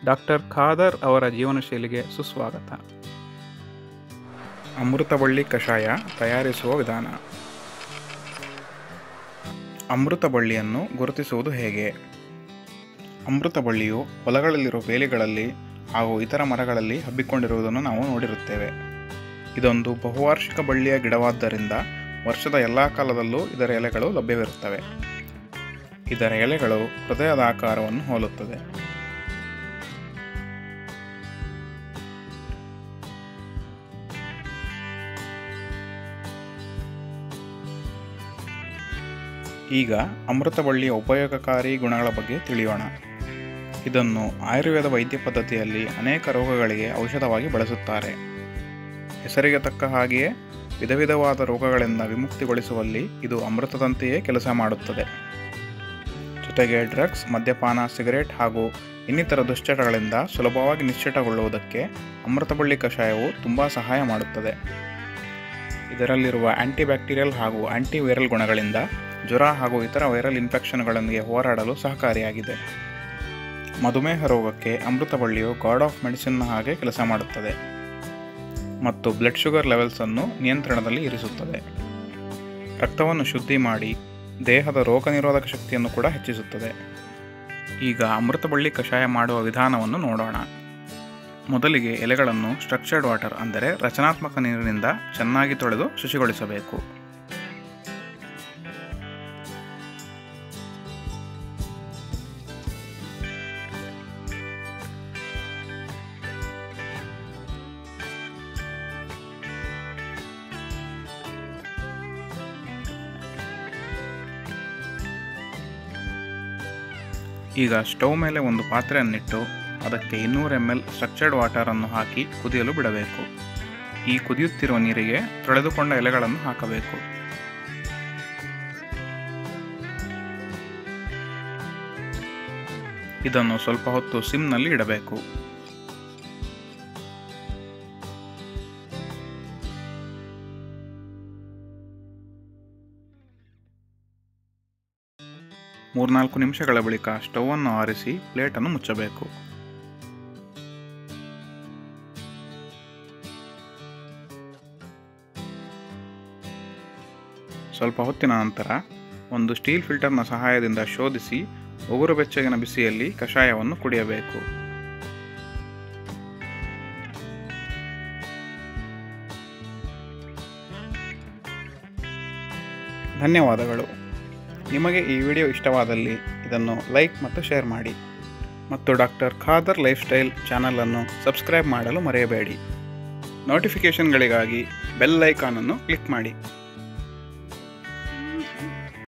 Doctor Khader ಅವರ ಜೀವನ ಶೈಲಿಗೆ ಸುಸ್ವಾಗತ. ಅಮೃತಬಳ್ಳಿ ಕಷಾಯ ತಯಾರಿಸುವ ವಿಧಾನ. ಅಮೃತಬಳ್ಳಿಯನ್ನು ಗುರುತಿಸುವುದು ಹೇಗೆ? ಅಮೃತಬಳ್ಳಿಯು ಹೊಲಗಳಲ್ಲಿರುವ ಬೇಲಿಗಳಲ್ಲಿ ಹಾಗೂ ಇತರ ಮರಗಳಲ್ಲಿ ಹಬ್ಬಿಕೊಂಡಿರುವುದನ್ನು ನಾವು ನೋಡಿರುತ್ತೇವೆ. ಇದೊಂದು ಬಹುವಾರ್ಷಿಕ ಬಳ್ಳಿಯ ಗಿಡವಾದ್ದರಿಂದ ವರ್ಷದ ಎಲ್ಲ ಕಾಲದಲ್ಲೂ ಇದರ ಎಲೆಗಳು ಲಭ್ಯವಿರುತ್ತವೆ. ಇದರ ಎಲೆಗಳು ಹೃದಯದ ಆಕಾರವನ್ನು ಹೋಲುತ್ತದೆ. ಈಗ ಅಮೃತಬಳ್ಳಿಯ ಉಪಯೋಗಕಾರಿ ಗುಣಗಳ ಬಗ್ಗೆ ತಿಳಿಯೋಣ. ಇದನ್ನು ಆಯುರ್ವೇದ ವೈದ್ಯ ಪದ್ಧತಿಯಲ್ಲಿ ಅನೇಕ ರೋಗಗಳಿಗೆ ಔಷಧವಾಗಿ ಬಳಸುತ್ತಾರೆ. ಹೆಸರಿಗೆ ತಕ್ಕ ಹಾಗೆಯೇ ವಿಧ ವಿಧವಾದ ರೋಗಗಳಿಂದ ವಿಮುಕ್ತಿಗೊಳಿಸುವಲ್ಲಿ ಇದು ಅಮೃತದಂತೆಯೇ ಕೆಲಸ ಮಾಡುತ್ತದೆ. ಜೊತೆಗೆ ಡ್ರಗ್ಸ್, ಮದ್ಯಪಾನ, ಸಿಗರೇಟ್ ಹಾಗೂ ಇನ್ನಿತರ ದುಶ್ಚಟಗಳಿಂದ ಸುಲಭವಾಗಿ ನಿಶ್ಚಟಗೊಳ್ಳುವುದಕ್ಕೆ ಅಮೃತಬಳ್ಳಿ ಕಷಾಯವು ತುಂಬ ಸಹಾಯ ಮಾಡುತ್ತದೆ. ಇದರಲ್ಲಿರುವ ಆಂಟಿಬ್ಯಾಕ್ಟೀರಿಯಲ್ ಹಾಗೂ ಆಂಟಿವೈರಲ್ ಗುಣಗಳಿಂದ ಜ್ವರ ಹಾಗೂ ಇತರ ವೈರಲ್ ಇನ್ಫೆಕ್ಷನ್ಗಳೊಂದಿಗೆ ಹೋರಾಡಲು ಸಹಕಾರಿಯಾಗಿದೆ. ಮಧುಮೇಹ ರೋಗಕ್ಕೆ ಅಮೃತಬಳ್ಳಿಯು ಗಾಡ್ ಆಫ್ ಮೆಡಿಸಿನ್ನ ಹಾಗೆ ಕೆಲಸ ಮಾಡುತ್ತದೆ ಮತ್ತು ಬ್ಲಡ್ ಶುಗರ್ ಲೆವೆಲ್ಸನ್ನು ನಿಯಂತ್ರಣದಲ್ಲಿ ಇರಿಸುತ್ತದೆ. ರಕ್ತವನ್ನು ಶುದ್ಧಿ ಮಾಡಿ ದೇಹದ ರೋಗ ನಿರೋಧಕ ಶಕ್ತಿಯನ್ನು ಕೂಡ ಹೆಚ್ಚಿಸುತ್ತದೆ. ಈಗ ಅಮೃತಬಳ್ಳಿ ಕಷಾಯ ಮಾಡುವ ವಿಧಾನವನ್ನು ನೋಡೋಣ. ಮೊದಲಿಗೆ ಎಲೆಗಳನ್ನು ಸ್ಟ್ರಕ್ಚರ್ಡ್ ವಾಟರ್ ಅಂದರೆ ರಚನಾತ್ಮಕ ನೀರಿನಿಂದ ಚೆನ್ನಾಗಿ ತೊಳೆದು ಶುಚಿಗೊಳಿಸಬೇಕು. ಈಗ ಸ್ಟವ್ ಮೇಲೆ ಒಂದು ಪಾತ್ರೆಯನ್ನಿಟ್ಟು ಅದಕ್ಕೆ 200 ml ಸ್ಟ್ರಕ್ಚರ್ಡ್ ವಾಟರನ್ನು ಹಾಕಿ ಕುದಿಯಲು ಬಿಡಬೇಕು. ಈ ಕುದಿಯುತ್ತಿರುವ ನೀರಿಗೆ ತೊಳೆದುಕೊಂಡ ಎಲೆಗಳನ್ನು ಹಾಕಬೇಕು. ಇದನ್ನು ಸ್ವಲ್ಪ ಹೊತ್ತು ಸಿಮ್ನಲ್ಲಿ ಇಡಬೇಕು. ಮೂರ್ನಾಲ್ಕು ನಿಮಿಷಗಳ ಬಳಿಕ ಸ್ಟವನ್ನು ಆರಿಸಿ ಪ್ಲೇಟನ್ನು ಮುಚ್ಚಬೇಕು. ಸ್ವಲ್ಪ ಹೊತ್ತಿನ ನಂತರ ಒಂದು ಸ್ಟೀಲ್ ಫಿಲ್ಟರ್ನ ಸಹಾಯದಿಂದ ಶೋಧಿಸಿ ಉಗುರು ಬೆಚ್ಚಗಿನ ಬಿಸಿಯಲ್ಲಿ ಕಷಾಯವನ್ನು ಕುಡಿಯಬೇಕು. ಧನ್ಯವಾದಗಳು. ನಿಮಗೆ ಈ ವಿಡಿಯೋ ಇಷ್ಟವಾದಲ್ಲಿ ಇದನ್ನು ಲೈಕ್ ಮತ್ತು ಶೇರ್ ಮಾಡಿ ಮತ್ತು ಡಾಕ್ಟರ್ ಖಾದರ್ ಲೈಫ್ ಸ್ಟೈಲ್ ಚಾನಲನ್ನು ಸಬ್ಸ್ಕ್ರೈಬ್ ಮಾಡಲು ಮರೆಯಬೇಡಿ. ನೋಟಿಫಿಕೇಷನ್ಗಳಿಗಾಗಿ ಬೆಲ್ ಐಕಾನನ್ನು ಕ್ಲಿಕ್ ಮಾಡಿ.